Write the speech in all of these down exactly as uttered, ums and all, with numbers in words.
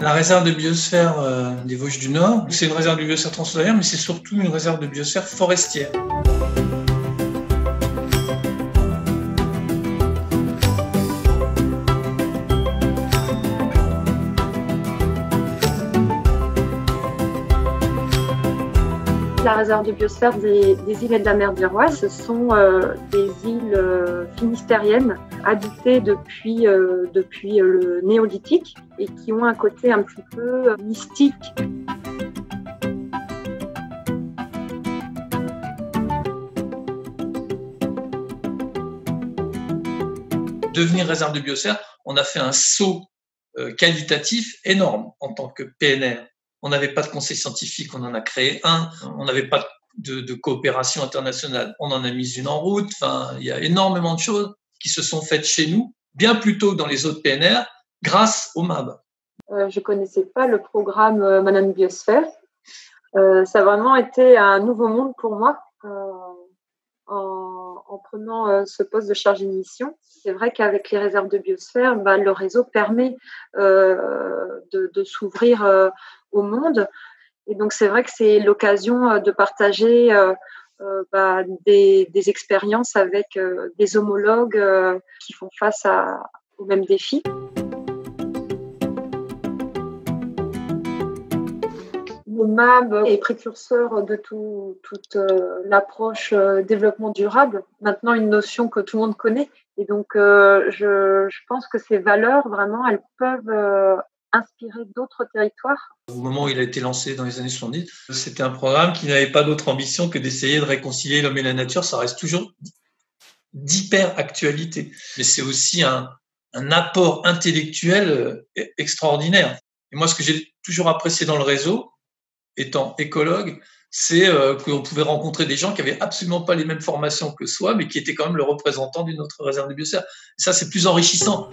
La réserve de biosphère euh, des Vosges du Nord, c'est une réserve de biosphère transfrontalière, mais c'est surtout une réserve de biosphère forestière. La réserve de biosphère des, des îles et de la mer d'Iroise, ce sont euh, des îles euh, finistériennes habitées depuis, euh, depuis le néolithique et qui ont un côté un petit peu mystique. Devenir réserve de biosphère, on a fait un saut euh, qualitatif énorme en tant que P N R. On n'avait pas de conseil scientifique, on en a créé un. On n'avait pas de, de coopération internationale, on en a mis une en route. Enfin, il y a énormément de choses qui se sont faites chez nous, bien plus tôt que dans les autres P N R, grâce au M A B. Euh, je ne connaissais pas le programme euh, Madame Biosphère. Euh, ça a vraiment été un nouveau monde pour moi euh, en, en prenant euh, ce poste de chargé de mission. C'est vrai qu'avec les réserves de biosphère, bah, le réseau permet euh, de, de s'ouvrir euh, au monde. Et donc, c'est vrai que c'est l'occasion de partager euh, euh, bah, des, des expériences avec euh, des homologues euh, qui font face à, aux mêmes défis. Le M A B est précurseur de tout, toute euh, l'approche euh, développement durable, maintenant une notion que tout le monde connaît. Et donc, euh, je, je pense que ces valeurs, vraiment, elles peuvent euh, inspirer d'autres territoires. Au moment où il a été lancé dans les années soixante-dix, c'était un programme qui n'avait pas d'autre ambition que d'essayer de réconcilier l'homme et la nature. Ça reste toujours d'hyper-actualité. Mais c'est aussi un, un apport intellectuel extraordinaire. Et moi, ce que j'ai toujours apprécié dans le réseau, étant écologue, c'est euh, qu'on pouvait rencontrer des gens qui avaient absolument pas les mêmes formations que soi, mais qui étaient quand même le représentant d'une autre réserve de biosphère. Et ça, c'est plus enrichissant.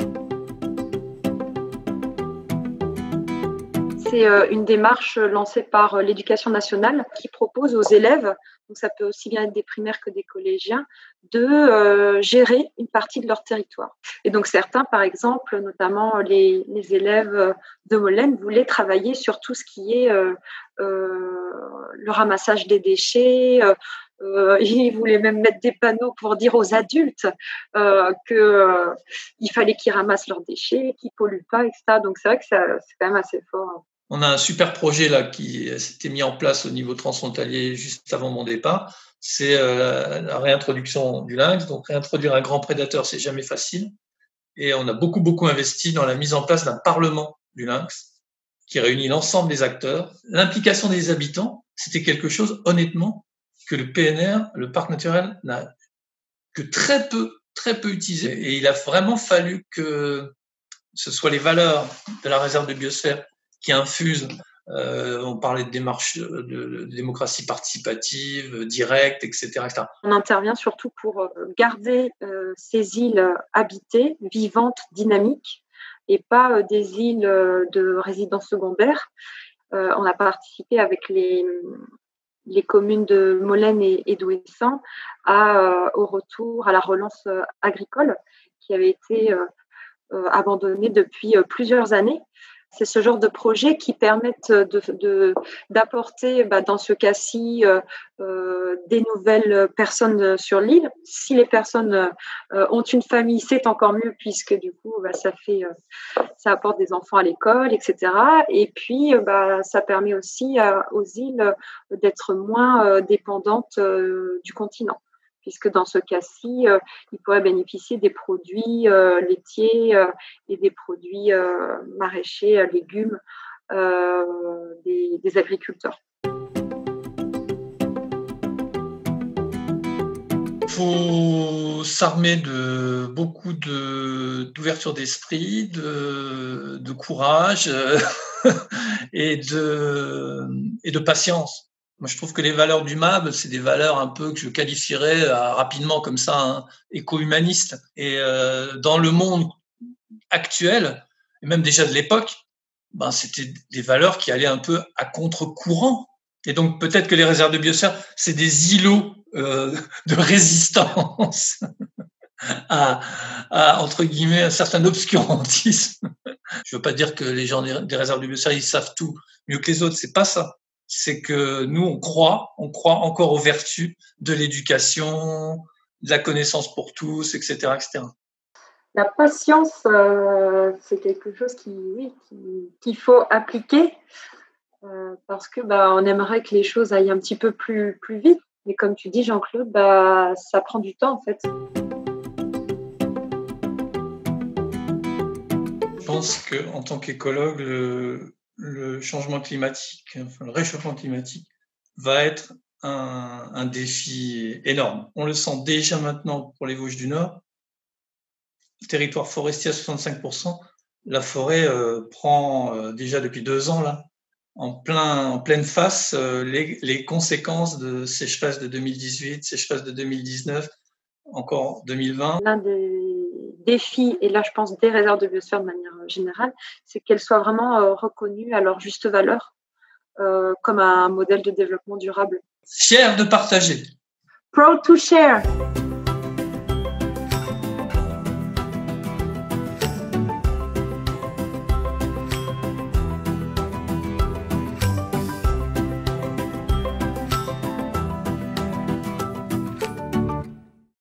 C'est une démarche lancée par l'Éducation nationale qui propose aux élèves, donc ça peut aussi bien être des primaires que des collégiens, de euh, gérer une partie de leur territoire. Et donc certains, par exemple, notamment les, les élèves de Molène, voulaient travailler sur tout ce qui est euh, euh, le ramassage des déchets. Euh, euh, ils voulaient même mettre des panneaux pour dire aux adultes euh, qu'il euh, fallait qu'ils ramassent leurs déchets, qu'ils polluent pas, et cetera. Donc c'est vrai que ça, c'est quand même assez fort. On a un super projet là qui s'était mis en place au niveau transfrontalier juste avant mon départ. C'est euh, la réintroduction du lynx. Donc réintroduire un grand prédateur, c'est jamais facile. Et on a beaucoup beaucoup investi dans la mise en place d'un parlement du lynx qui réunit l'ensemble des acteurs. L'implication des habitants, c'était quelque chose honnêtement que le P N R, le parc naturel, n'a que très peu très peu utilisé. Et il a vraiment fallu que ce soit les valeurs de la réserve de biosphère qui infuse, euh, on parlait de démarche de, de démocratie participative, directe, et cetera, et cetera. On intervient surtout pour garder euh, ces îles habitées, vivantes, dynamiques, et pas euh, des îles de résidence secondaire. Euh, on a participé avec les, les communes de Molène et, et d'Ouessant à, euh, au retour à la relance agricole qui avait été euh, euh, abandonnée depuis euh, plusieurs années. C'est ce genre de projets qui permettent de, de, d'apporter, bah, dans ce cas-ci, euh, euh, des nouvelles personnes sur l'île. Si les personnes euh, ont une famille, c'est encore mieux puisque du coup, bah, ça fait, euh, ça apporte des enfants à l'école, et cetera. Et puis, bah, ça permet aussi euh, aux îles d'être moins euh, dépendantes euh, du continent, puisque dans ce cas-ci, euh, ils pourraient bénéficier des produits euh, laitiers euh, et des produits euh, maraîchers, euh, légumes euh, des, des agriculteurs. Il faut s'armer de beaucoup de, d'ouverture d'esprit, de, de courage euh, et, de, et de patience. Moi, je trouve que les valeurs du M A B, c'est des valeurs un peu que je qualifierais euh, rapidement comme ça, hein, éco-humanistes. Et euh, dans le monde actuel, et même déjà de l'époque, ben, c'était des valeurs qui allaient un peu à contre-courant. Et donc, peut-être que les réserves de biosphère, c'est des îlots euh, de résistance. à, à, entre guillemets, un certain obscurantisme. Je veux pas dire que les gens des réserves de biosphère, ils savent tout mieux que les autres, c'est pas ça. C'est que nous, on croit, on croit encore aux vertus de l'éducation, de la connaissance pour tous, et cetera, et cetera. La patience, euh, c'est quelque chose qui, oui, qui, qu'il faut appliquer euh, parce que bah, on aimerait que les choses aillent un petit peu plus, plus vite. Mais comme tu dis, Jean-Claude, bah, ça prend du temps en fait. Je pense qu'en tant qu'écologue, le, le changement climatique, enfin, le réchauffement climatique, va être un, un défi énorme. On le sent déjà maintenant pour les Vosges du Nord. Le territoire forestier à soixante-cinq pour cent, la forêt euh, prend euh, déjà depuis deux ans là, en, plein, en pleine face euh, les, les conséquences de sécheresse de deux mille dix-huit, sécheresse de deux mille dix-neuf, encore deux mille vingt. L'un des défis, et là je pense des réserves de biosphère de manière générale, c'est qu'elles soient vraiment euh, reconnues à leur juste valeur euh, comme un modèle de développement durable. Fier de partager. Proud to share.